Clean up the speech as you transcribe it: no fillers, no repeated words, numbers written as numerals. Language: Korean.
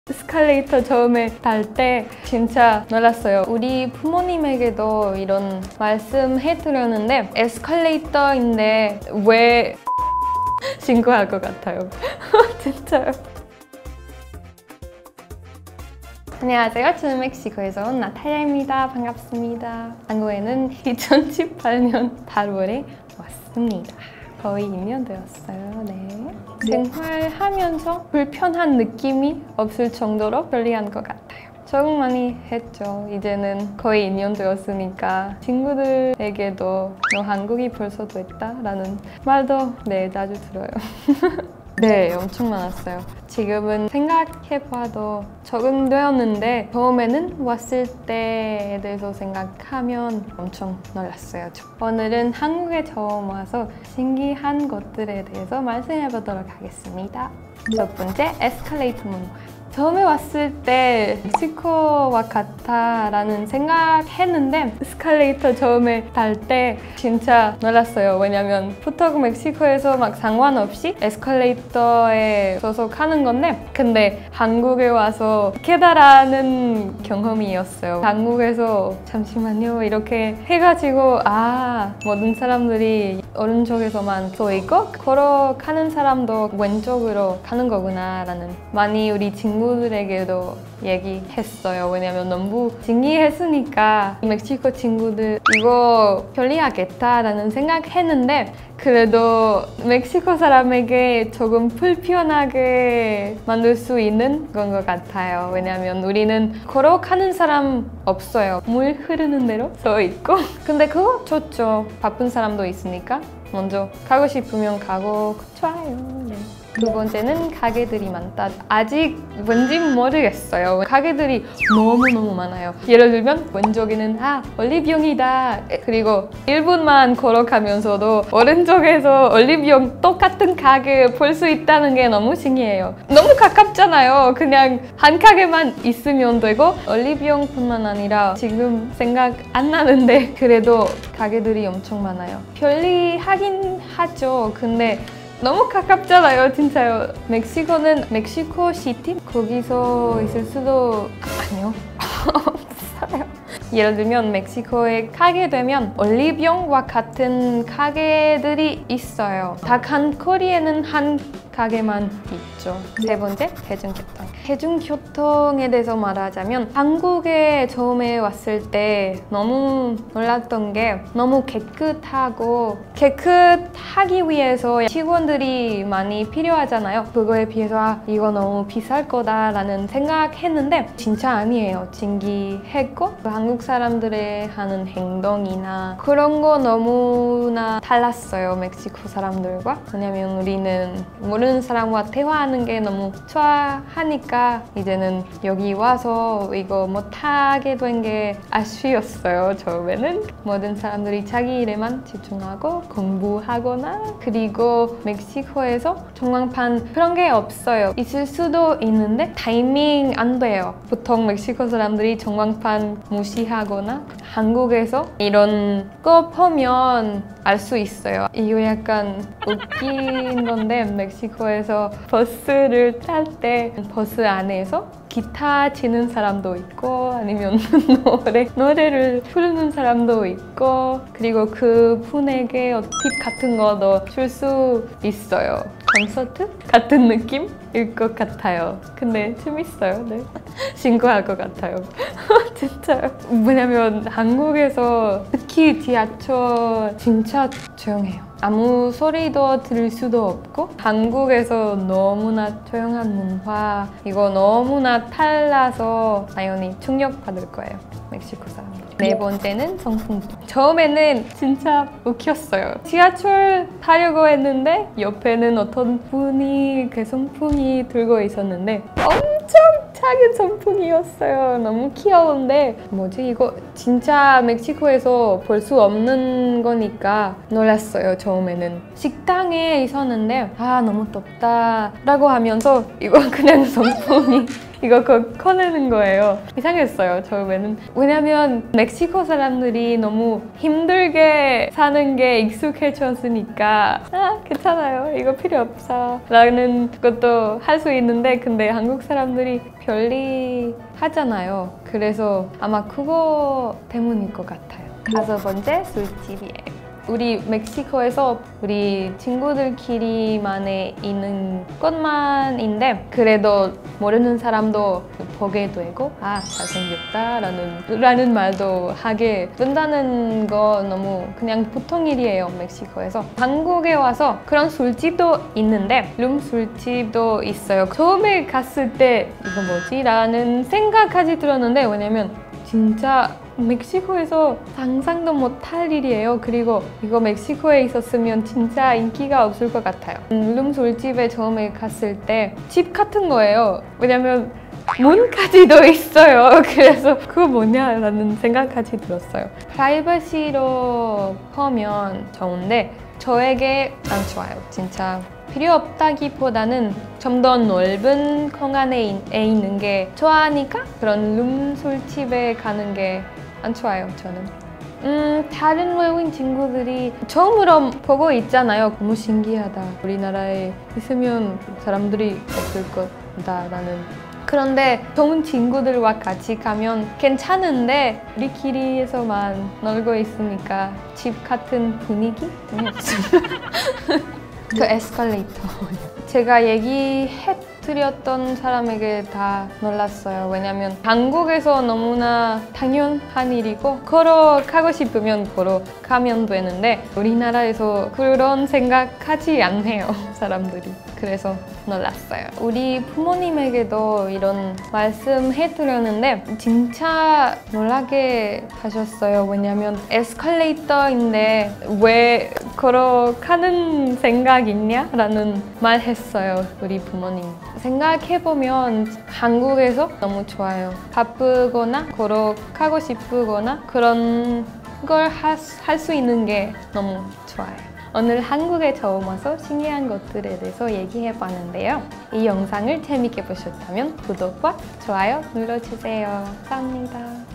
에스컬레이터 처음에 탈 때 진짜 놀랐어요. 우리 부모님에게도 이런 말씀해드렸는데 에스컬레이터인데 왜 신고할 것 같아요. 진짜요. 안녕하세요. 저는 멕시코에서 온 나탈리아입니다. 반갑습니다. 한국에는 2018년 8월에 왔습니다. 거의 2년 되었어요. 네. 생활하면서 불편한 느낌이 없을 정도로 편리한 것 같아요. 적응 많이 했죠. 이제는 거의 2년 되었으니까 친구들에게도 너 한국이 벌써 됐다? 라는 말도 자주 들어요. 네, 엄청 많았어요. 지금은 생각해봐도 적응되었는데 처음에는 왔을 때에 대해서 생각하면 엄청 놀랐어요. 오늘은 한국에 처음 와서 신기한 것들에 대해서 말씀해보도록 하겠습니다. 첫 번째, 에스컬레이터 문화. 처음에 왔을 때 멕시코와 같다라는 생각했는데 에스컬레이터 처음에 탈 때 진짜 놀랐어요. 왜냐면 보통 멕시코에서 막 상관없이 에스컬레이터에 소속하는 건데 근데 한국에 와서 깨달아는 경험이었어요. 한국에서 잠시만요 이렇게 해가지고 모든 사람들이 오른쪽에서만 서 있고 걸어가는 사람도 왼쪽으로 가는 거구나 라는 많이 우리 친구들에게도 얘기했어요. 왜냐면 너무 신기했으니까 멕시코 친구들 이거 편리하겠다라는 생각했는데 그래도 멕시코 사람에게 조금 불편하게 만들 수 있는 건 것 같아요. 왜냐면 우리는 걸어가는 사람 없어요. 물 흐르는 대로 서 있고 근데 그거 좋죠. 바쁜 사람도 있으니까 먼저 가고 싶으면 가고 좋아요. 네. 두 번째는 가게들이 많다. 아직 뭔지 모르겠어요. 가게들이 너무너무 많아요. 예를 들면 왼쪽에는 올리브영이다. 그리고 1분만 걸어가면서도 오른쪽에서 올리브영 똑같은 가게 볼 수 있다는 게 너무 신기해요. 너무 가깝잖아요. 그냥 한 가게만 있으면 되고 올리브영뿐만 아니라 지금 생각 안 나는데 그래도 가게들이 엄청 많아요. 편리하긴 하죠. 근데 너무 가깝잖아요, 진짜요. 멕시코는 멕시코 시티? 거기서 있을 수도 아니요. 없어요. 예를 들면 멕시코에 가게 되면 올리브영과 같은 가게들이 있어요. 딱 한 거리에는 한 가게만 있죠. 세 번째, 대중교통. 대중교통에 대해서 말하자면 한국에 처음에 왔을 때 너무 놀랐던 게 너무 깨끗하고 깨끗하기 위해서 직원들이 많이 필요하잖아요. 그거에 비해서 이거 너무 비쌀 거다라는 생각했는데 진짜 아니에요. 신기했고 한국 사람들의 하는 행동이나 그런 거 너무나 달랐어요. 멕시코 사람들과. 왜냐면 우리는 모르는 사람과 대화하는 게 너무 좋아하니까 이제는 여기 와서 이거 못하게 된 게 아쉬웠어요. 처음에는 모든 사람들이 자기 일에만 집중하고 공부하거나 그리고 멕시코에서 전광판 그런 게 없어요. 있을 수도 있는데 타이밍 안 돼요. 보통 멕시코 사람들이 전광판 무시하거나 한국에서 이런 거 보면 알 수 있어요. 이거 약간 웃긴 건데 멕시코에서 버스를 탈 때 버스 안에서 기타 치는 사람도 있고 아니면 노래를 부르는 사람도 있고 그리고 그 분에게 팁 같은 거도 줄 수 있어요. 콘서트 같은 느낌일 것 같아요. 근데 재밌어요. 네. 신고할 것 같아요. 진짜요. 왜냐면 한국에서 특히 지하철 진짜 조용해요. 아무 소리도 들을 수도 없고 한국에서 너무나 조용한 문화 이거 너무나 달라서 당연히 충격받을 거예요. 멕시코 사람들이. 네 번째는 성풍기. 처음에는 진짜 웃겼어요. 지하철 타려고 했는데 옆에는 어떤 분이 그 선풍기 들고 있었는데 엄청 작은 선풍기였어요. 너무 귀여운데 뭐지 이거 진짜 멕시코에서 볼 수 없는 거니까 놀랐어요. 처음에는 식당에 있었는데 너무 덥다 라고 하면서 이거 그냥 선풍기 이거 꺼내는 거예요. 이상했어요, 처음에는. 왜냐면 멕시코 사람들이 너무 힘들게 사는 게 익숙해졌으니까 괜찮아요, 이거 필요 없어 라는 것도 할 수 있는데, 근데 한국 사람들이 편리하잖아요. 그래서 아마 그거 때문일 것 같아요. 5번째 술집이에요. 우리 멕시코에서 우리 친구들끼리만에 있는 것만인데, 그래도 모르는 사람도 보게 되고 잘생겼다 라는 말도 하게 된다는 거 너무 그냥 보통 일이에요, 멕시코에서. 한국에 와서 그런 술집도 있는데 룸 술집도 있어요. 처음에 갔을 때 이거 뭐지? 라는 생각까지 들었는데, 왜냐면 진짜 멕시코에서 상상도 못할 일이에요. 그리고 이거 멕시코에 있었으면 진짜 인기가 없을 것 같아요. 룸 술집에 처음에 갔을 때 집 같은 거예요. 왜냐면 문까지도 있어요. 그래서 그거 뭐냐 라는 생각까지 들었어요. 프라이버시로 하면 좋은데 저에게 안 좋아요. 진짜 필요 없다기보다는 좀 더 넓은 공간에 있는 게 좋아하니까 그런 룸 술집에 가는 게 안 좋아요, 저는. 다른 외국인 친구들이 처음으로 보고 있잖아요. 너무 신기하다. 우리나라에 있으면 사람들이 없을 거다라는. 그런데 좋은 친구들과 같이 가면 괜찮은데 우리끼리에서만 놀고 있으니까 집 같은 분위기? 재미없어요. 그 에스컬레이터. 제가 얘기해드렸던 사람에게 다 놀랐어요. 왜냐면 한국에서 너무나 당연한 일이고 걸어가고 싶으면 걸어가면 되는데 우리나라에서 그런 생각하지 않네요, 사람들이. 그래서 놀랐어요. 우리 부모님에게도 이런 말씀해드렸는데 진짜 놀라게 하셨어요. 왜냐면 에스컬레이터인데 왜 걸어가는 생각 있냐? 라는 말 했어요, 우리 부모님. 생각해보면 한국에서 너무 좋아요. 바쁘거나 걸어가고 싶거나 그런 걸 할 수 있는 게 너무 좋아요. 오늘 한국에 처음 와서 신기한 것들에 대해서 얘기해봤는데요. 이 영상을 재밌게 보셨다면 구독과 좋아요 눌러주세요. 감사합니다.